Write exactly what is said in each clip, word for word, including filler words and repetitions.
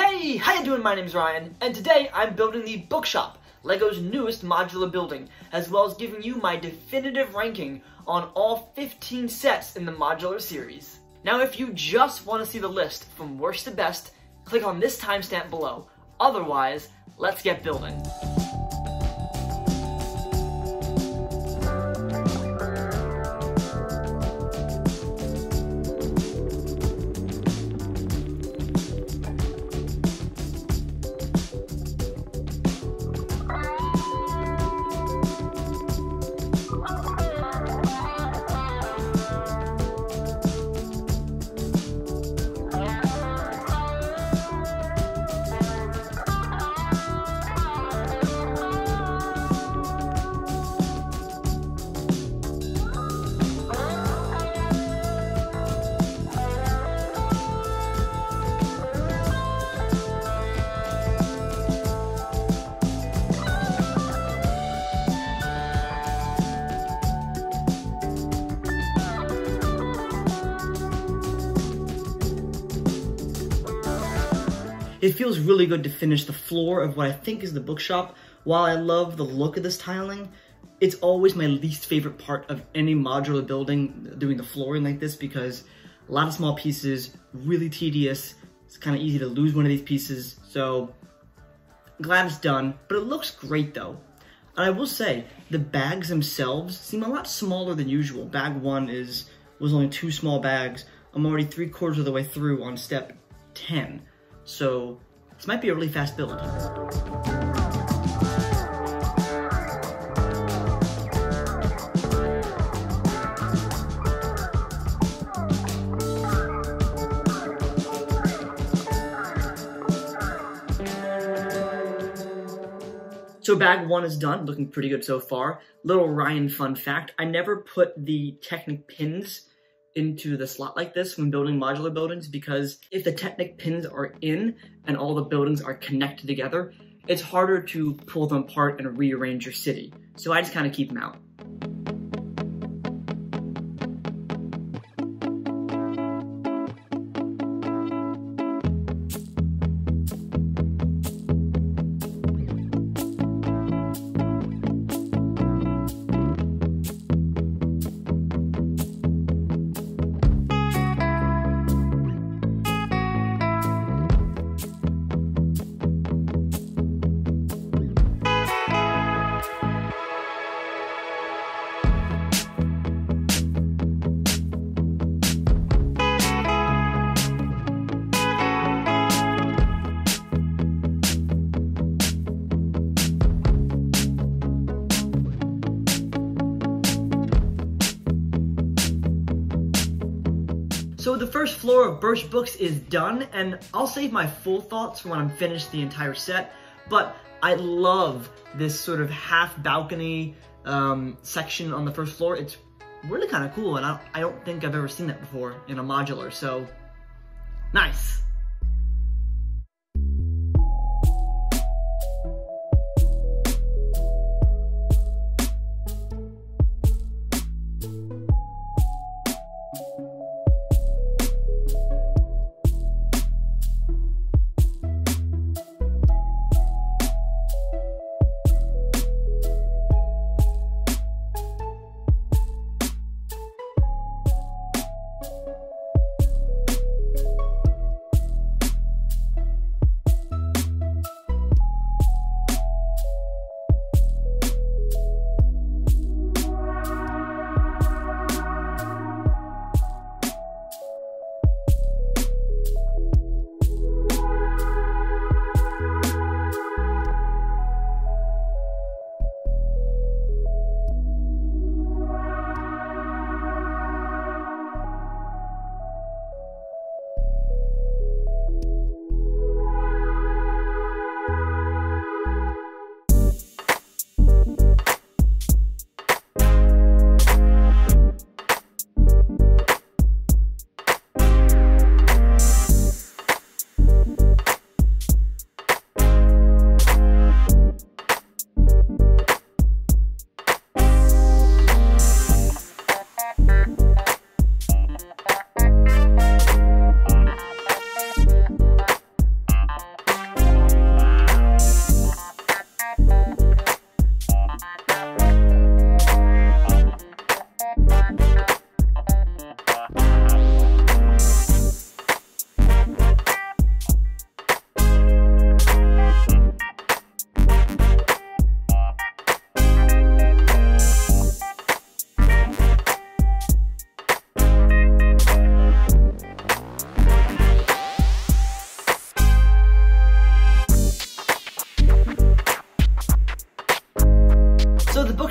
Hey, how you doing? My name's Ryan, and today I'm building the Bookshop, LEGO's newest modular building, as well as giving you my definitive ranking on all fifteen sets in the modular series. Now, if you just want to see the list from worst to best, click on this timestamp below. Otherwise, let's get building. It feels really good to finish the floor of what I think is the bookshop. While I love the look of this tiling, it's always my least favorite part of any modular building, doing the flooring like this, because a lot of small pieces, really tedious. It's kind of easy to lose one of these pieces, so I'm glad it's done, but it looks great though. And I will say, the bags themselves seem a lot smaller than usual. Bag one is was only two small bags. I'm already three quarters of the way through on step ten. So this might be a really fast build. So bag one is done, looking pretty good so far. Little Ryan fun fact, I never put the Technic pins into the slot like this when building modular buildings, because if the Technic pins are in and all the buildings are connected together, it's harder to pull them apart and rearrange your city. So I just kind of keep them out. So the first floor of Birch Books is done, and I'll save my full thoughts for when I'm finished the entire set, but I love this sort of half balcony um, section on the first floor. It's really kind of cool, and I, I don't think I've ever seen that before in a modular, so nice.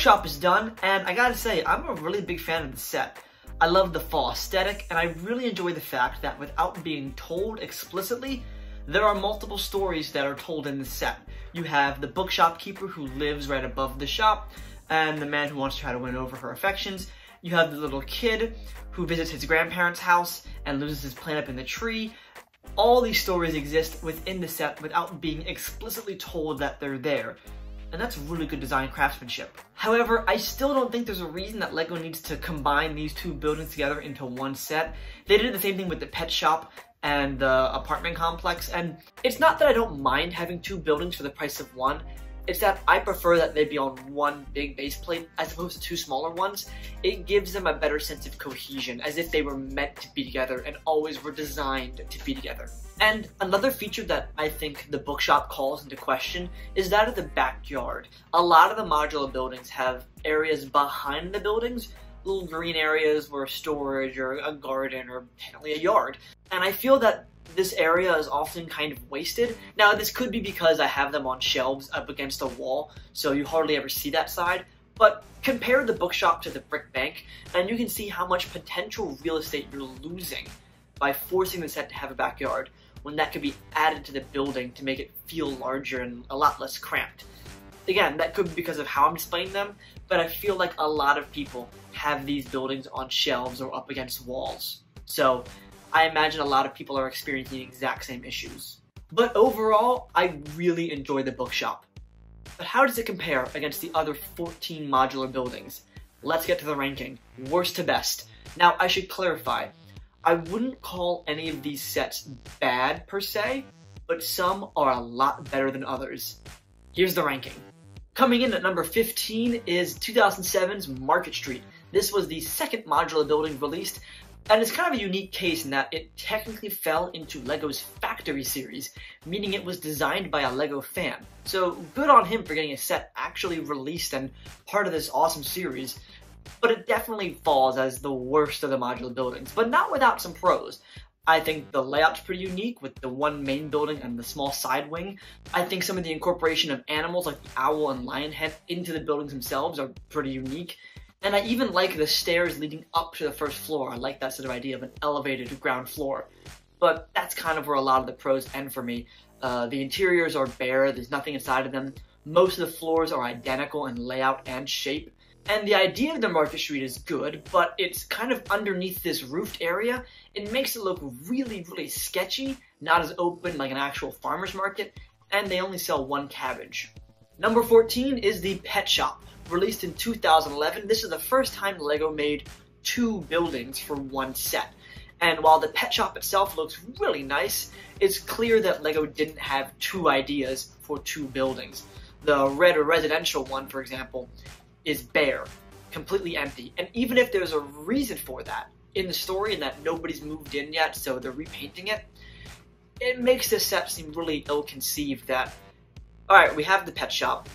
bookshop is done, and I gotta say, I'm a really big fan of the set. I love the fall aesthetic, and I really enjoy the fact that without being told explicitly, there are multiple stories that are told in the set. You have the bookshop keeper who lives right above the shop, and the man who wants to try to win over her affections. You have the little kid who visits his grandparents' house and loses his plant up in the tree. All these stories exist within the set without being explicitly told that they're there. And that's really good design craftsmanship. However, I still don't think there's a reason that LEGO needs to combine these two buildings together into one set. They did the same thing with the pet shop and the apartment complex, and it's not that I don't mind having two buildings for the price of one, it's that I prefer that they be on one big base plate as opposed to two smaller ones. It gives them a better sense of cohesion, as if they were meant to be together and always were designed to be together. And another feature that I think the bookshop calls into question is that of the backyard. A lot of the modular buildings have areas behind the buildings, little green areas where storage or a garden or apparently a yard. And I feel that this area is often kind of wasted. Now, this could be because I have them on shelves up against a wall, so you hardly ever see that side. But compare the bookshop to the brick bank, and you can see how much potential real estate you're losing by forcing the set to have a backyard, when that could be added to the building to make it feel larger and a lot less cramped. Again, that could be because of how I'm displaying them, but I feel like a lot of people have these buildings on shelves or up against walls. So I imagine a lot of people are experiencing the exact same issues. But overall, I really enjoy the bookshop. But how does it compare against the other fourteen modular buildings? Let's get to the ranking, worst to best. Now, I should clarify, I wouldn't call any of these sets bad per se, but some are a lot better than others. Here's the ranking. Coming in at number fifteen is two thousand seven's Market Street. This was the second modular building released, and it's kind of a unique case in that it technically fell into LEGO's Factory series, meaning it was designed by a LEGO fan. So good on him for getting a set actually released and part of this awesome series, but it definitely falls as the worst of the modular buildings, but not without some pros. I think the layout's pretty unique with the one main building and the small side wing. I think some of the incorporation of animals like the owl and lion head into the buildings themselves are pretty unique. And I even like the stairs leading up to the first floor. I like that sort of idea of an elevated ground floor. But that's kind of where a lot of the pros end for me. Uh, the interiors are bare, there's nothing inside of them. Most of the floors are identical in layout and shape. And the idea of the Market Street is good, but it's kind of underneath this roofed area. It makes it look really, really sketchy, not as open like an actual farmer's market, and they only sell one cabbage. Number fourteen is the Pet Shop. Released in two thousand eleven, this is the first time LEGO made two buildings for one set. And while the Pet Shop itself looks really nice, it's clear that LEGO didn't have two ideas for two buildings. The red residential one, for example, is bare, completely empty. And even if there's a reason for that in the story and that nobody's moved in yet, so they're repainting it, it makes this set seem really ill-conceived that, alright, we have the Pet Shop,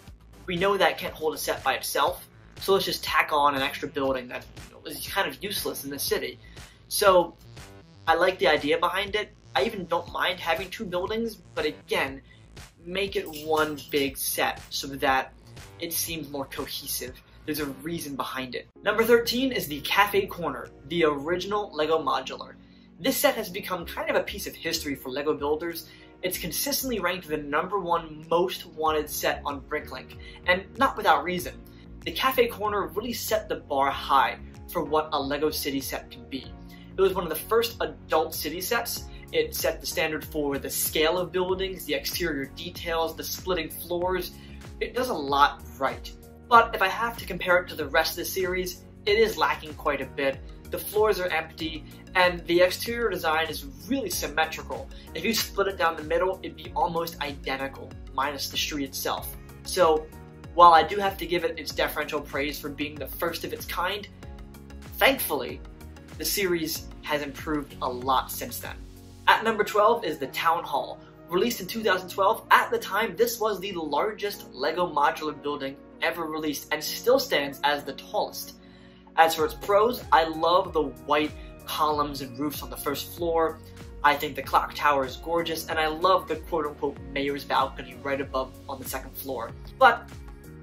we know that can't hold a set by itself, so let's just tack on an extra building that is kind of useless in the city. So, I like the idea behind it. I even don't mind having two buildings, but again, make it one big set so that it seems more cohesive. There's a reason behind it. Number thirteen is the Cafe Corner, the original LEGO modular. This set has become kind of a piece of history for LEGO builders. It's consistently ranked the number one most wanted set on Bricklink, and not without reason. The Cafe Corner really set the bar high for what a LEGO city set can be. It was one of the first adult city sets. It set the standard for the scale of buildings, the exterior details, the splitting floors. It does a lot right. But if I have to compare it to the rest of the series, it is lacking quite a bit. The floors are empty, and the exterior design is really symmetrical. If you split it down the middle, it'd be almost identical, minus the street itself. So, while I do have to give it its deferential praise for being the first of its kind, thankfully, the series has improved a lot since then. At number twelve is the Town Hall. Released in two thousand twelve, at the time this was the largest LEGO modular building ever released and still stands as the tallest. As for its pros, I love the white columns and roofs on the first floor. I think the clock tower is gorgeous, and I love the quote-unquote mayor's balcony right above on the second floor. But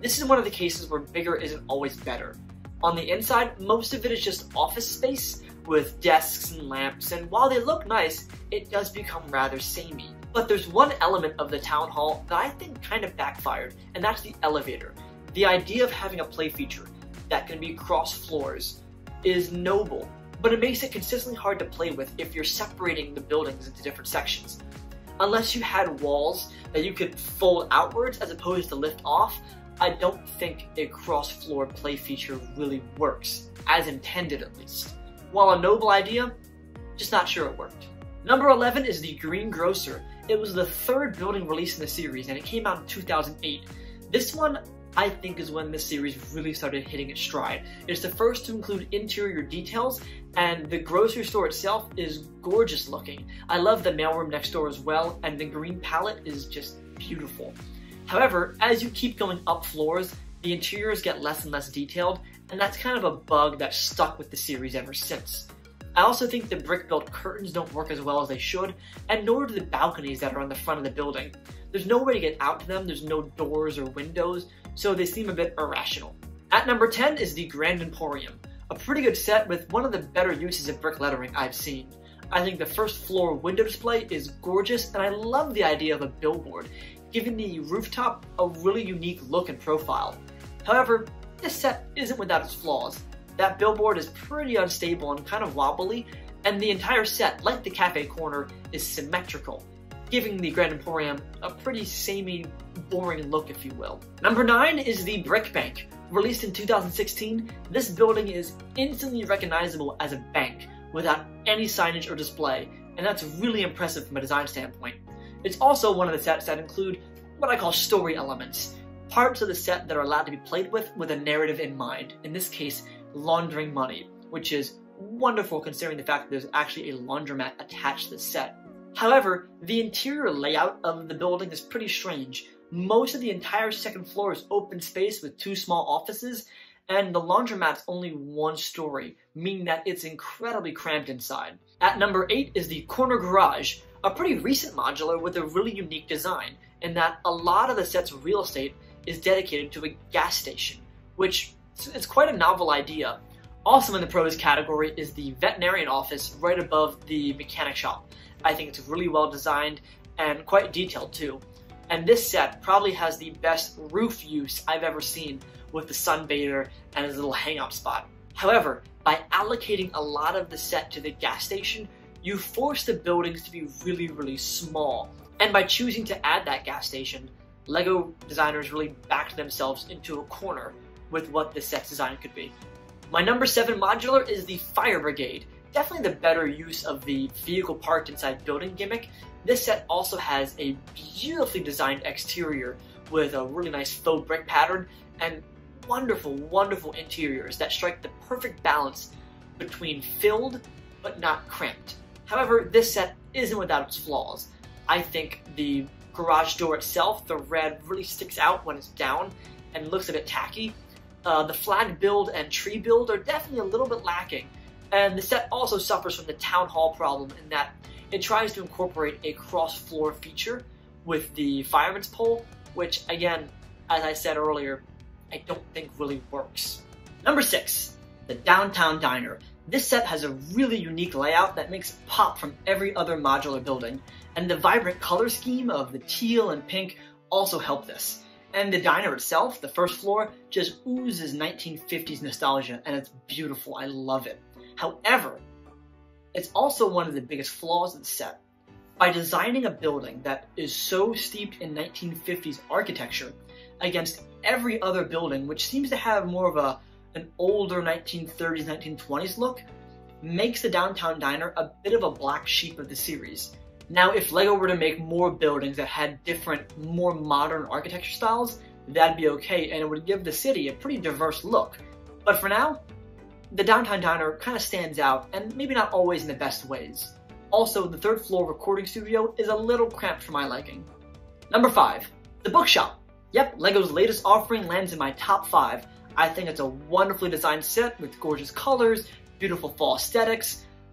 This is one of the cases where bigger isn't always better. On the inside, most of it is just office space with desks and lamps, and while they look nice, it does become rather samey. But there's one element of the town hall that I think kind of backfired, and that's the elevator. The idea of having a play feature that can be cross floors is noble, but it makes it consistently hard to play with if you're separating the buildings into different sections. Unless you had walls that you could fold outwards as opposed to lift off, I don't think a cross-floor play feature really works, as intended at least. While a noble idea, just not sure it worked. Number eleven is the Green Grocer. It was the third building released in the series, and it came out in two thousand eight. This one, I think, is when this series really started hitting its stride. It's the first to include interior details, and the grocery store itself is gorgeous looking. I love the mailroom next door as well, and the green palette is just beautiful. However, as you keep going up floors, the interiors get less and less detailed, and that's kind of a bug that's stuck with the series ever since. I also think the brick-built curtains don't work as well as they should, and nor do the balconies that are on the front of the building. There's no way to get out to them, there's no doors or windows, so they seem a bit irrational. At number ten is the Grand Emporium, a pretty good set with one of the better uses of brick lettering I've seen. I think the first floor window display is gorgeous, and I love the idea of a billboard, giving the rooftop a really unique look and profile. However, this set isn't without its flaws. That billboard is pretty unstable and kind of wobbly, and the entire set, like the cafe corner, is symmetrical, giving the Grand Emporium a pretty samey, boring look, if you will. Number nine is the Brick Bank. Released in two thousand sixteen, this building is instantly recognizable as a bank without any signage or display, and that's really impressive from a design standpoint. It's also one of the sets that include what I call story elements, parts of the set that are allowed to be played with with a narrative in mind, in this case, laundering money, which is wonderful considering the fact that there's actually a laundromat attached to the set. However, the interior layout of the building is pretty strange. Most of the entire second floor is open space with two small offices, and the laundromat's only one story, meaning that it's incredibly cramped inside. At number eight is the Corner Garage, a pretty recent modular with a really unique design, in that a lot of the set's real estate is dedicated to a gas station, which is quite a novel idea. Also in the pros category is the veterinarian office right above the mechanic shop. I think it's really well designed and quite detailed too. And this set probably has the best roof use I've ever seen with the sunbather and his little hangout spot. However, by allocating a lot of the set to the gas station, you force the buildings to be really, really small. And by choosing to add that gas station, LEGO designers really backed themselves into a corner with what the set's design could be. My number seven modular is the Fire Brigade. Definitely the better use of the vehicle parked inside building gimmick. This set also has a beautifully designed exterior with a really nice faux brick pattern and wonderful, wonderful interiors that strike the perfect balance between filled but not cramped. However, this set isn't without its flaws. I think the garage door itself, the red, really sticks out when it's down and looks a bit tacky. Uh, the flag build and tree build are definitely a little bit lacking. And the set also suffers from the town hall problem in that it tries to incorporate a cross-floor feature with the fireman's pole, which again, as I said earlier, I don't think really works. Number six, the Downtown Diner. This set has a really unique layout that makes it pop from every other modular building, and the vibrant color scheme of the teal and pink also help this. And the diner itself, the first floor, just oozes nineteen fifties nostalgia, and it's beautiful. I love it. However, it's also one of the biggest flaws of the set. By designing a building that is so steeped in nineteen fifties architecture against every other building, which seems to have more of a an older nineteen thirties, nineteen twenties look, makes the Downtown Diner a bit of a black sheep of the series. Now, if LEGO were to make more buildings that had different, more modern architecture styles, that'd be okay, and it would give the city a pretty diverse look. But for now, the Downtown Diner kind of stands out, and maybe not always in the best ways. Also, the third floor recording studio is a little cramped for my liking. Number five, the Bookshop. Yep, LEGO's latest offering lands in my top five. I think it's a wonderfully designed set with gorgeous colors, beautiful fall aesthetics,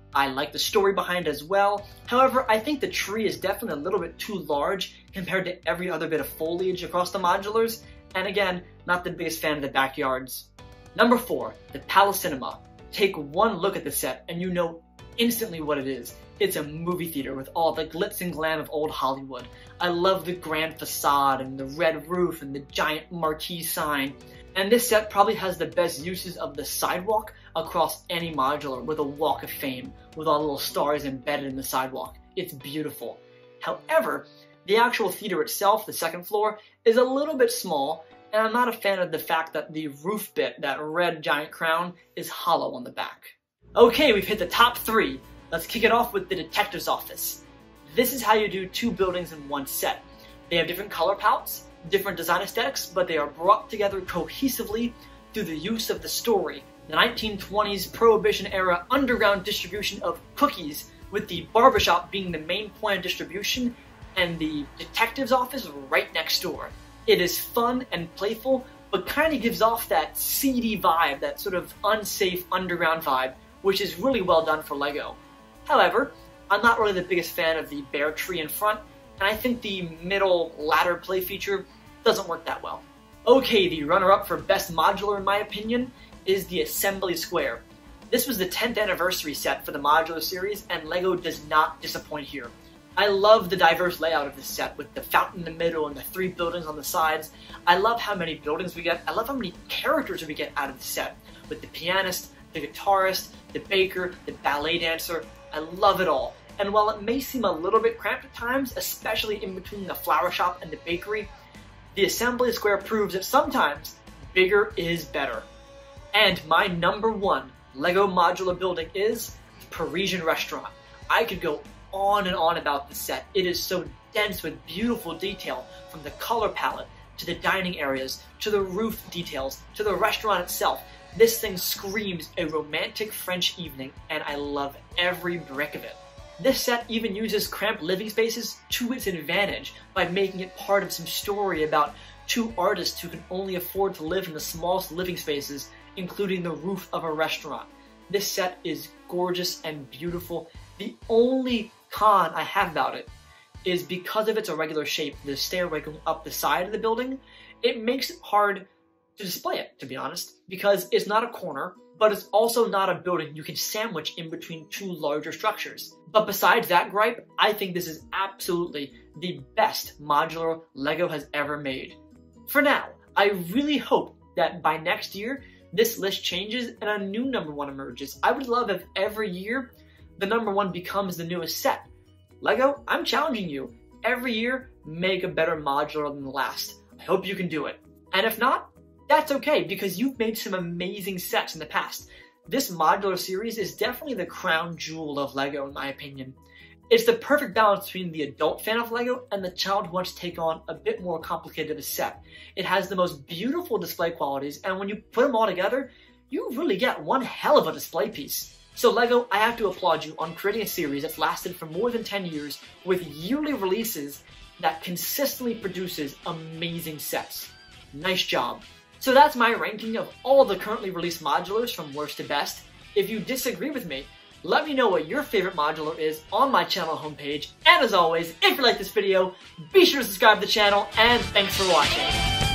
I like the story behind it as well. However, I think the tree is definitely a little bit too large compared to every other bit of foliage across the modulars. And again, not the biggest fan of the backyards. Number four, the Palace Cinema. Take one look at the set and you know instantly what it is. It's a movie theater with all the glitz and glam of old Hollywood. I love the grand facade and the red roof and the giant marquee sign. And this set probably has the best uses of the sidewalk across any modular, with a walk of fame, with all the little stars embedded in the sidewalk. It's beautiful. However, the actual theater itself, the second floor, is a little bit small, and I'm not a fan of the fact that the roof bit, that red giant crown, is hollow on the back. Okay, we've hit the top three. Let's kick it off with the detective's office. This is how you do two buildings in one set. They have different color palettes, different design aesthetics, but they are brought together cohesively through the use of the story. The nineteen twenties Prohibition era underground distribution of cookies, with the barbershop being the main point of distribution and the detective's office right next door. It is fun and playful, but kind of gives off that seedy vibe, that sort of unsafe underground vibe, which is really well done for LEGO. However, I'm not really the biggest fan of the bare tree in front, and I think the middle ladder play feature doesn't work that well. Okay, the runner-up for best modular in my opinion is the Assembly Square. This was the tenth anniversary set for the modular series, and LEGO does not disappoint here. I love the diverse layout of this set, with the fountain in the middle and the three buildings on the sides. I love how many buildings we get. I love how many characters we get out of the set, with the pianist, the guitarist, the baker, the ballet dancer. I love it all. And while it may seem a little bit cramped at times, especially in between the flower shop and the bakery, the Assembly Square proves that sometimes bigger is better. And my number one LEGO modular building is Parisian Restaurant. I could go on and on about this set. It is so dense with beautiful detail, from the color palette, to the dining areas, to the roof details, to the restaurant itself. This thing screams a romantic French evening, and I love every brick of it. This set even uses cramped living spaces to its advantage by making it part of some story about two artists who can only afford to live in the smallest living spaces, including the roof of a restaurant. This set is gorgeous and beautiful. The only con I have about it is because of its irregular shape, the stairway going up the side of the building, it makes it hard to display it, to be honest, because it's not a corner, but it's also not a building you can sandwich in between two larger structures. But besides that gripe, I think this is absolutely the best modular LEGO has ever made. For now, I really hope that by next year, this list changes and a new number one emerges. I would love if every year, the number one becomes the newest set. LEGO, I'm challenging you. Every year, make a better modular than the last. I hope you can do it. And if not, that's okay, because you've made some amazing sets in the past. This modular series is definitely the crown jewel of LEGO in my opinion. It's the perfect balance between the adult fan of LEGO and the child who wants to take on a bit more complicated of a set. It has the most beautiful display qualities, and when you put them all together, you really get one hell of a display piece. So LEGO, I have to applaud you on creating a series that's lasted for more than ten years with yearly releases that consistently produces amazing sets. Nice job. So that's my ranking of all the currently released modulars from worst to best. If you disagree with me, let me know what your favorite modular is on my channel homepage. And as always, if you like this video, be sure to subscribe to the channel, and thanks for watching.